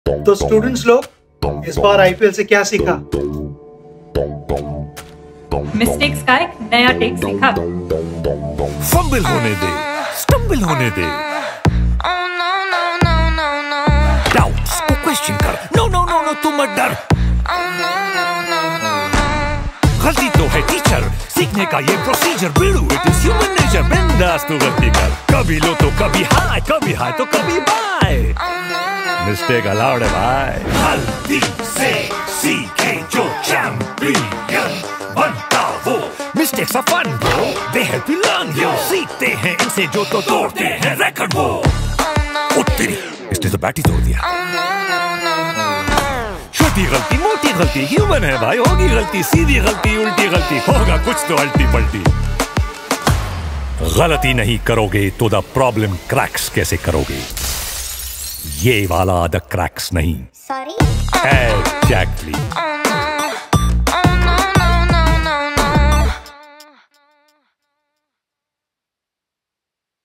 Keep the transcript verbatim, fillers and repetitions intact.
तो स्टूडेंट्स लोग इस बार आईपीएल से क्या सीखा? मिस्टेक्स का एक नया टेक सीखा। फंबल होने दे, स्टंबल होने दे, डाउट्स को क्वेश्चन कर, नो नो नो नो तुम मत डर। गलती तो है टीचर, सीखने का ये प्रोसीजर, बिल्डू इट इज ह्यूमन नेचर, बिंदास तू गलती कर, कभी लो तो कभी हाय, कभी हाय तो कभी बाय, मिस्टेक अलाउड है भाई। गलती से सीखे जो चैंपियन बनता वो, mistakes are fun bro, they help you learn, yo सीखते हैं इनसे जो तो तोड़ते हैं रिकॉर्ड वो। ओ तेरी, इसने तो बैट ही तोड़ दिया। छोटी गलती मोटी गलती ह्यूमन है भाई, होगी गलती, सीधी गलती उल्टी गलती, होगा कुछ तो अल्टी पल्टी। गलती नहीं करोगे तो द प्रॉब्लम क्रैक्स कैसे करोगे, ये वाला द क्रैक्स नहीं। Sorry exactly.